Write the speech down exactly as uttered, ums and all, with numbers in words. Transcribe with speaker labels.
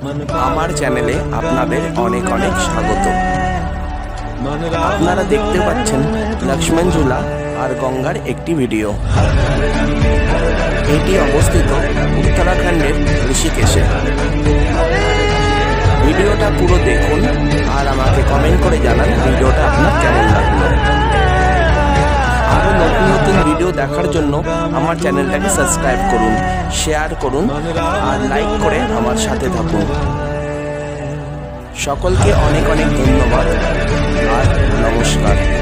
Speaker 1: আমার চ্যানেলে আপনাদের অনেক অনেক স্বাগত। আপনারা দেখতে পাচ্ছেন লক্ষ্মণ ঝুলা আর গঙ্গার একটি ভিডিও। এটি অবস্থিত উত্তরাখণ্ডের ঋষিকেশে। ভিডিওটা পুরো দেখুন আর আমাকে কমেন্ট করে জানান ভিডিওটা আপনার কেমন লাগলো। আরও নতুন নতুন ভিডিও দেখার জন্য আমার চ্যানেলটাকে সাবস্ক্রাইব করুন, শেয়ার করুন আর লাইক করে আমার সাথে থাকুন। সকলকে অনেক অনেক ধন্যবাদ আর নমস্কার।